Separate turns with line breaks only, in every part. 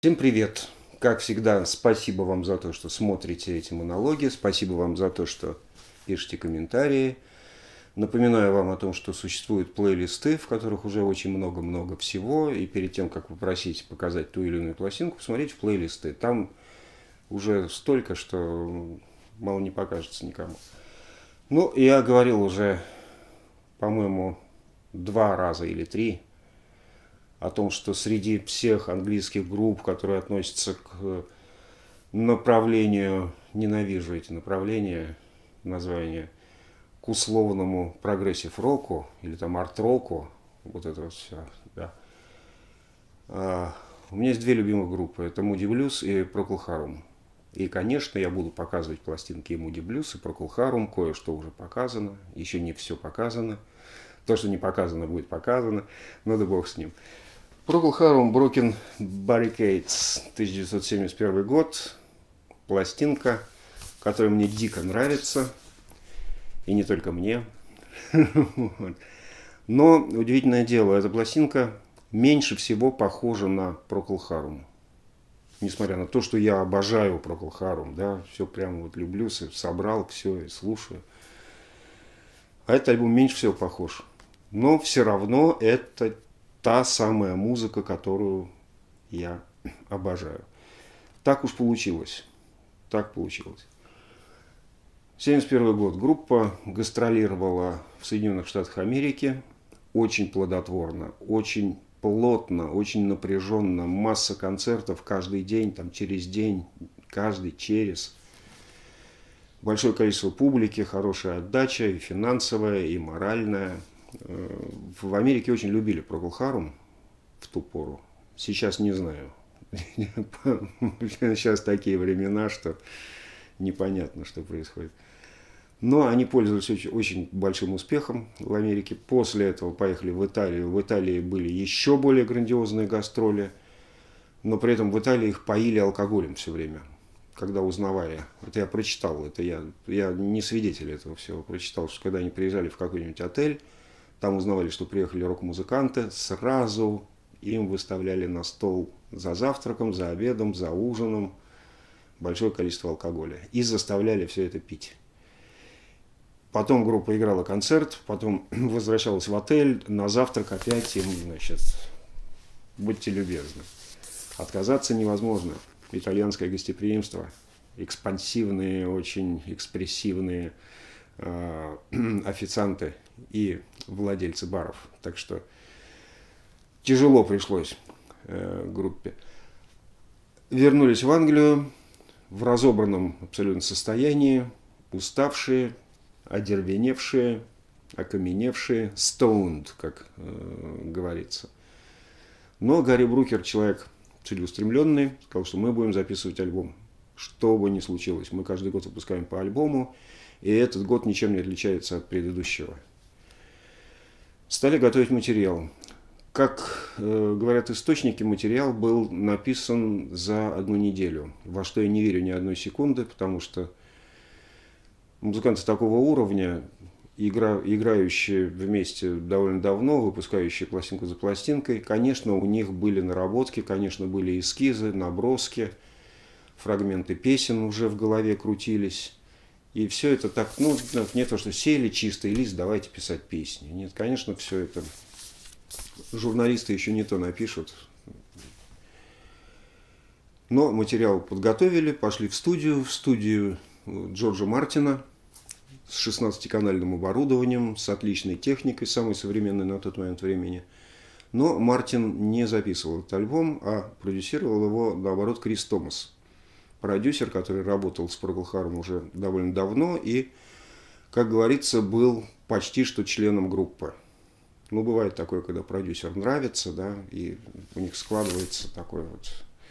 Всем привет! Как всегда, спасибо вам за то, что смотрите эти монологи, спасибо вам за то, что пишете комментарии. Напоминаю вам о том, что существуют плейлисты, в которых уже очень много-много всего, и перед тем, как попросить показать ту или иную пластинку, посмотрите в плейлисты. Там уже столько, что мало не покажется никому. Ну, я говорил уже, по-моему, 2 раза или 3 о том, что среди всех английских групп, которые относятся к направлению, ненавижу эти направления, названия, к условному прогрессив-року или там арт-року, вот это вот все, да. У меня есть 2 любимых группы, это Moody Blues и Procol Harum. И, конечно, я буду показывать пластинки и Moody Blues, и Procol Harum, кое-что уже показано, еще не все показано. То, что не показано, будет показано, но да бог с ним. Procol Harum Broken Barricades, 1971 год, пластинка, которая мне дико нравится, и не только мне. Но удивительное дело, эта пластинка меньше всего похожа на Procol Harum. Несмотря на то, что я обожаю Procol Harum, да, все прямо вот люблю, собрал все и слушаю. А этот альбом меньше всего похож. Но все равно это та самая музыка, которую я обожаю. Так уж получилось. Так получилось. 1971 год. Группа гастролировала в Соединенных Штатах Америки. Очень плодотворно, очень плотно, очень напряженно. Масса концертов каждый день, там, через день, каждый через. Большое количество публики, хорошая отдача и финансовая, и моральная. В Америке очень любили Procol Harum в ту пору. Сейчас не знаю. Сейчас такие времена, что непонятно, что происходит. Но они пользовались очень большим успехом в Америке. После этого поехали в Италию. В Италии были еще более грандиозные гастроли. Но при этом в Италии их поили алкоголем все время. Когда узнавали, это я прочитал, это я не свидетель этого всего, прочитал, что когда они приезжали в какой-нибудь отель, там узнавали, что приехали рок-музыканты, сразу им выставляли на стол за завтраком, за обедом, за ужином большое количество алкоголя. И заставляли все это пить. Потом группа играла концерт, потом возвращалась в отель, на завтрак опять им, значит, будьте любезны. Отказаться невозможно. Итальянское гостеприимство, экспансивные, очень экспрессивные официанты и владельцы баров. Так что тяжело пришлось группе. Вернулись в Англию в разобранном абсолютно состоянии, уставшие, одервеневшие, окаменевшие, stoned, как говорится. Но Гарри Брукер человек целеустремленный, сказал, что мы будем записывать альбом. Что бы ни случилось. Мы каждый год выпускаем по альбому, и этот год ничем не отличается от предыдущего. Стали готовить материал. Как говорят источники, материал был написан за 1 неделю. Во что я не верю ни одной секунды, потому что музыканты такого уровня, играющие вместе довольно давно, выпускающие пластинку за пластинкой, конечно, у них были наработки, конечно, были эскизы, наброски, фрагменты песен уже в голове крутились. И все это так, ну, не то, что сели чистый лист, давайте писать песни. Нет, конечно, все это журналисты еще не то напишут. Но материал подготовили, пошли в студию Джорджа Мартина, с 16-канальным оборудованием, с отличной техникой, самой современной на тот момент времени. Но Мартин не записывал этот альбом, а продюсировал его, наоборот, Крис Томас. Продюсер, который работал с Procol Harum уже довольно давно и, как говорится, был почти что членом группы. Ну, бывает такое, когда продюсер нравится, да, и у них складывается такое вот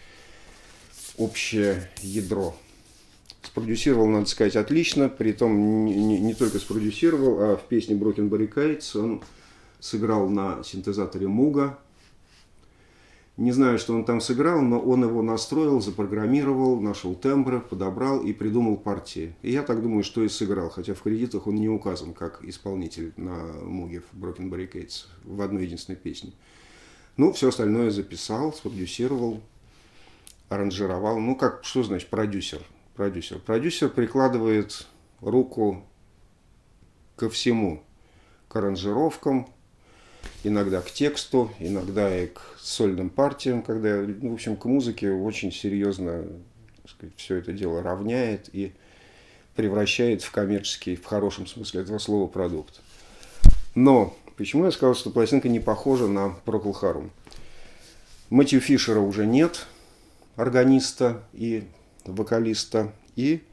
общее ядро. Спродюсировал, надо сказать, отлично, притом не только спродюсировал, а в песне Broken Barricades он сыграл на синтезаторе Муга. Не знаю, что он там сыграл, но он его настроил, запрограммировал, нашел тембры, подобрал и придумал партии. И я так думаю, что и сыграл, хотя в кредитах он не указан как исполнитель на Муге в Broken Barricades в одной единственной песне. Ну, все остальное записал, спродюсировал. аранжировал. Ну, как, что значит продюсер? Продюсер прикладывает руку ко всему. К аранжировкам, иногда к тексту, иногда и к сольным партиям, когда, ну, в общем, к музыке очень серьезно, так сказать, все это дело равняет и превращает в коммерческий, в хорошем смысле этого слова, продукт. Но почему я сказал, что пластинка не похожа на Procol Harum? Мэтью Фишера уже нет, органиста и вокалиста, и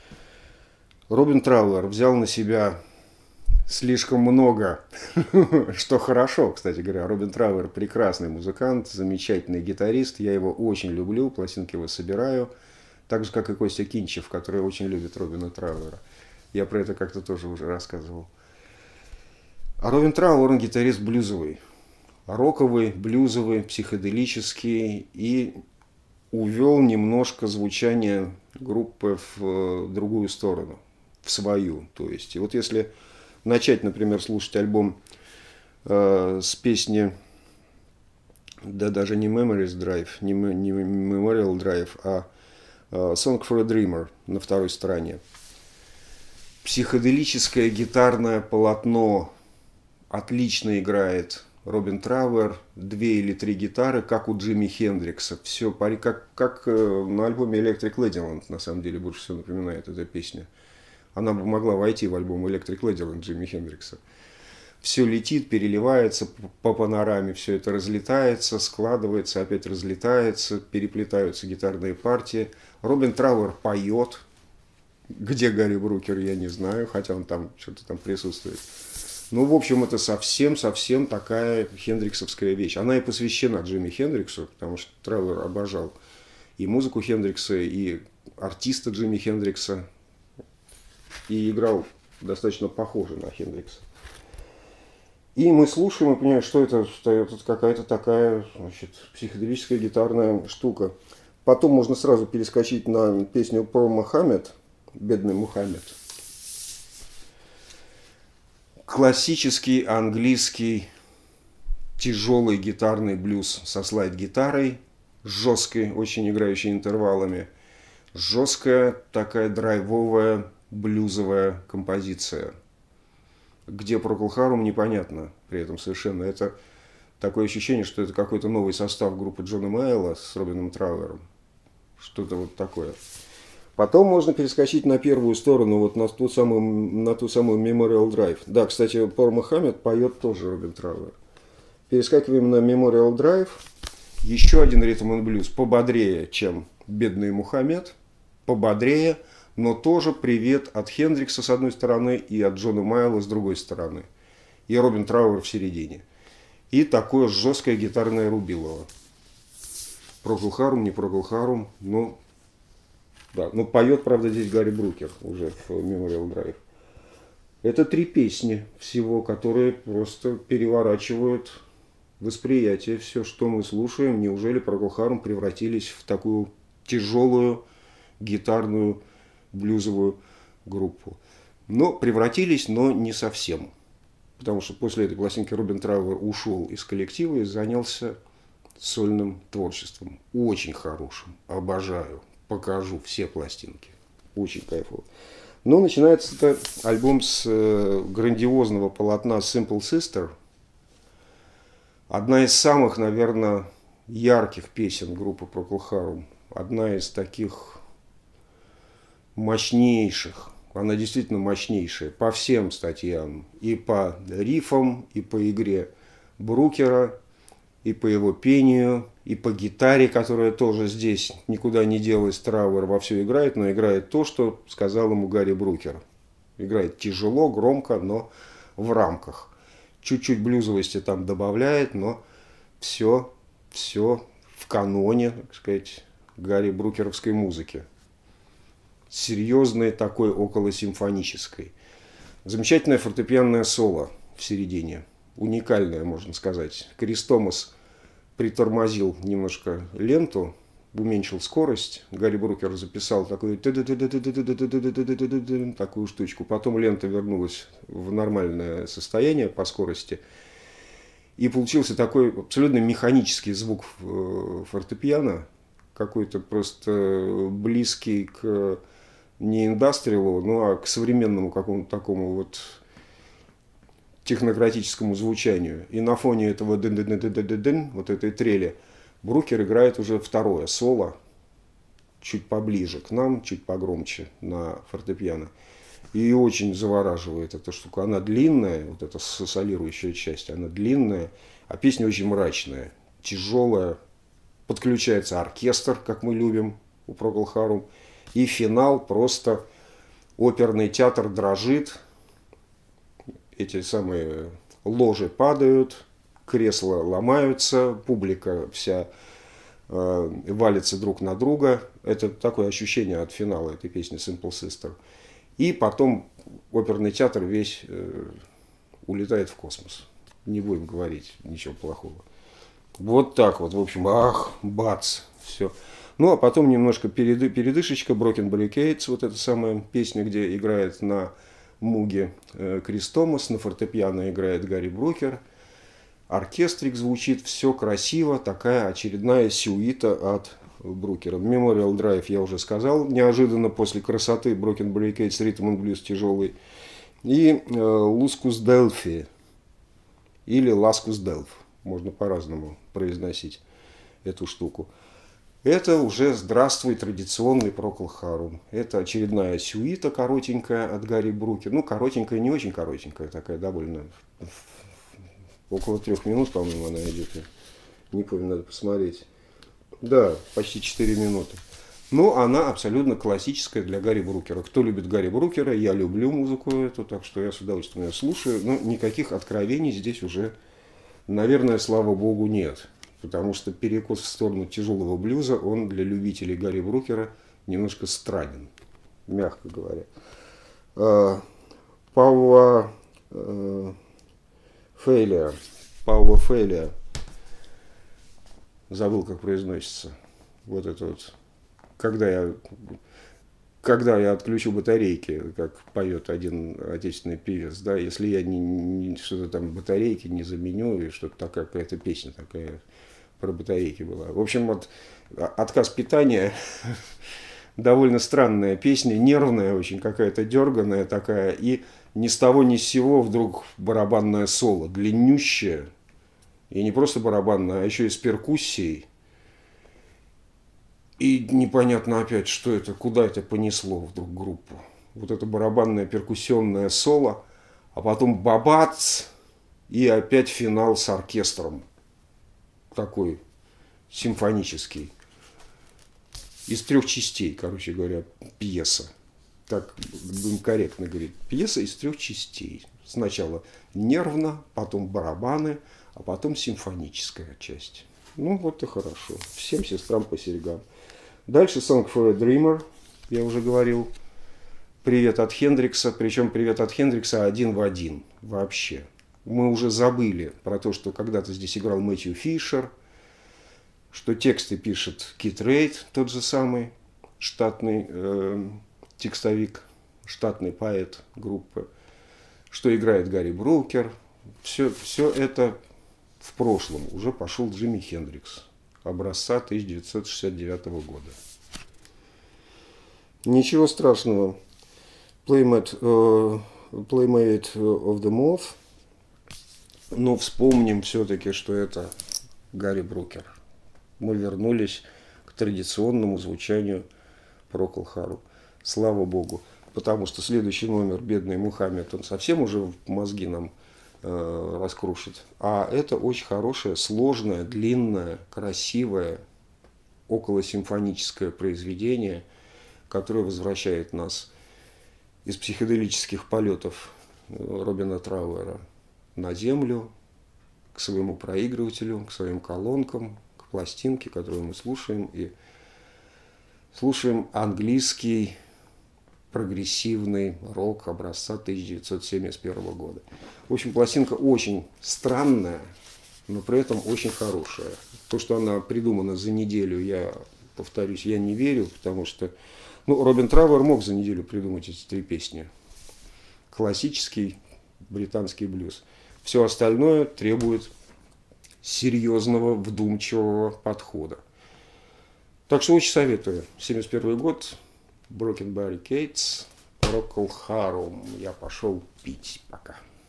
Робин Трауэр взял на себя слишком много, что хорошо, кстати говоря. Робин Трауэр прекрасный музыкант, замечательный гитарист, я его очень люблю, пластинки его собираю, так же, как и Костя Кинчев, который очень любит Робина Трауэра. Я про это как-то тоже уже рассказывал. А Робин Трауэр, он гитарист блюзовый, роковый, блюзовый, психоделический, и увел немножко звучание группы в другую сторону, в свою. То есть, и вот если начать, например, слушать альбом с песни, да даже не Memories Drive, не Memorial Drive, а Song for a Dreamer на второй стороне. Психоделическое гитарное полотно отлично играет Робин Трауэр, 2 или 3 гитары, как у Джимми Хендрикса. Все как на альбоме Electric Ladyland, на самом деле, больше всего напоминает эта песня. Она бы могла войти в альбом Electric Ladyland Джимми Хендрикса. Все летит, переливается по панораме, все это разлетается, складывается, опять разлетается, переплетаются гитарные партии. Робин Трауэр поет. Где Гарри Брукер, я не знаю, хотя он там что-то там присутствует. Ну, в общем, это совсем такая хендриксовская вещь. Она и посвящена Джимми Хендриксу, потому что Трауэр обожал и музыку Хендрикса, и артиста Джимми Хендрикса, и играл достаточно похоже на Хендрикса. И мы слушаем и понимаем, что это какая-то такая, значит, психоделическая гитарная штука. Потом можно сразу перескочить на песню про Мухаммед, «Бедный Мухаммед». Классический английский тяжелый гитарный блюз со слайд-гитарой, жесткой, очень играющей интервалами. Жесткая такая драйвовая блюзовая композиция, где Procol Harum непонятно при этом совершенно. Это такое ощущение, что это какой-то новый состав группы Джона Майелла с Робином Трауэром. Что-то вот такое. Потом можно перескочить на первую сторону, вот на ту самую Memorial Drive. Да, кстати, Пол Мухаммед поет тоже Робин Трауэр. Перескакиваем на Memorial Drive. Еще один ритм и блюз, пободрее, чем «Бедный Мухаммед». Пободрее, но тоже привет от Хендрикса с одной стороны и от Джона Майелла с другой стороны. И Робин Трауэр в середине. И такое жесткое гитарное рубилово. Procol Harum, не Procol Harum, но... Да, но поет, правда, здесь Гарри Брукер уже в Memorial Drive. Это 3 песни всего, которые просто переворачивают восприятие. Все, что мы слушаем, неужели Procol Harum превратились в такую тяжелую гитарную блюзовую группу. Но превратились, но не совсем. Потому что после этой пластинки Робин Трауэр ушел из коллектива и занялся сольным творчеством. Очень хорошим. Обожаю. Покажу все пластинки. Очень кайфово. Но начинается это альбом с грандиозного полотна Simple Sister. Одна из самых, наверное, ярких песен группы Procol Harum. Одна из таких мощнейших. Она действительно мощнейшая по всем статьям. И по рифам, и по игре Брукера, и по его пению, и по гитаре, которая тоже здесь никуда не делась. Трауэр во все играет, но играет то, что сказал ему Гарри Брукер. Играет тяжело, громко, но в рамках. Чуть-чуть блюзовости там добавляет, но все в каноне, так сказать, Гарри Брукеровской музыки. Серьезной такой, околосимфонической. Замечательное фортепианное соло в середине. Уникальное, можно сказать. Крис Томас притормозил немножко ленту, уменьшил скорость. Гарри Брукер записал такую штучку. Потом лента вернулась в нормальное состояние по скорости. И получился такой абсолютно механический звук фортепиано, какой-то просто близкий к не индастриалу, ну а к современному какому-то такому вот технократическому звучанию. И на фоне этого дын-дын-дын-дын-дын, вот этой трели, Брукер играет уже второе соло, чуть поближе к нам, чуть погромче на фортепиано. И очень завораживает эта штука. Она длинная, вот эта солирующая часть, она длинная, а песня очень мрачная, тяжелая. Подключается оркестр, как мы любим у Procol Harum. И финал просто оперный театр дрожит. Эти самые ложи падают, кресла ломаются, публика вся валится друг на друга. Это такое ощущение от финала этой песни Simple Sister. И потом оперный театр весь улетает в космос. Не будем говорить ничего плохого. Вот так вот, в общем, ах, бац, все. Ну, а потом немножко передышечка, Broken Barricades, вот эта самая песня, где играет на муге Крис Томас, на фортепиано играет Гарри Брукер, оркестрик звучит, все красиво, такая очередная сюита от Брукера. Memorial Drive я уже сказал, неожиданно после красоты Broken Barricades, Rhythm and Blues тяжелый, и Luscus Delphi, или Lascus Delph, можно по-разному произносить эту штуку. Это уже здравствуй, традиционный Procol Harum. Это очередная сюита коротенькая от Гарри Брукера. Ну, коротенькая, не очень коротенькая, такая довольно... Около 3 минут, по-моему, она идет. Не помню, надо посмотреть. Да, почти 4 минуты. Но она абсолютно классическая для Гарри Брукера. Кто любит Гарри Брукера, я люблю музыку эту, так что я с удовольствием ее слушаю. Но никаких откровений здесь уже, наверное, слава богу, нет. Потому что перекос в сторону тяжелого блюза, он для любителей Гарри Брукера немножко странен, мягко говоря. Паула Фейлия, забыл, как произносится. Вот это вот, когда я отключу батарейки, как поет один отечественный певец, да, если я что-то там батарейки не заменю, и что-то такая какая-то песня такая про батарейки была. В общем, вот отказ питания, довольно странная песня, нервная очень, какая-то дерганая такая, и ни с того ни с сего вдруг барабанное соло, длиннющее, и не просто барабанное, а еще и с перкуссией. И непонятно опять, что это, куда это понесло вдруг группу. Вот это барабанное перкуссионное соло, а потом бабац, и опять финал с оркестром. Такой симфонический. Из 3 частей, короче говоря, пьеса. Так будем корректно говорить. Пьеса из 3 частей. Сначала нервно, потом барабаны, а потом симфоническая часть. Ну, вот и хорошо. Всем сестрам по серьгам. Дальше Song for a Dreamer, я уже говорил. Привет от Хендрикса. Причем привет от Хендрикса один в один. Вообще. Мы уже забыли про то, что когда-то здесь играл Мэтью Фишер, что тексты пишет Кит Рейд, тот же самый штатный текстовик, штатный поэт группы, что играет Гарри Брукер. Все это в прошлом. Уже пошел Джимми Хендрикс, образца 1969 года. Ничего страшного. Playmate of the Moth. Но вспомним все-таки, что это Гарри Брукер. Мы вернулись к традиционному звучанию Procol Harum. Слава богу. Потому что следующий номер, бедный Мухаммед, он совсем уже мозги нам раскрушит. А это очень хорошее, сложное, длинное, красивое, околосимфоническое произведение, которое возвращает нас из психоделических полетов Робина Трауэра на землю, к своему проигрывателю, к своим колонкам, к пластинке, которую мы слушаем. И слушаем английский прогрессивный рок образца 1971 года. В общем, пластинка очень странная, но при этом очень хорошая. То, что она придумана за неделю, я повторюсь, я не верю, потому что Робин Трауэр мог за неделю придумать эти 3 песни. Классический британский блюз. Все остальное требует серьезного, вдумчивого подхода. Так что очень советую. 71 год, Broken Barricades, Procol Harum. Я пошел пить пока.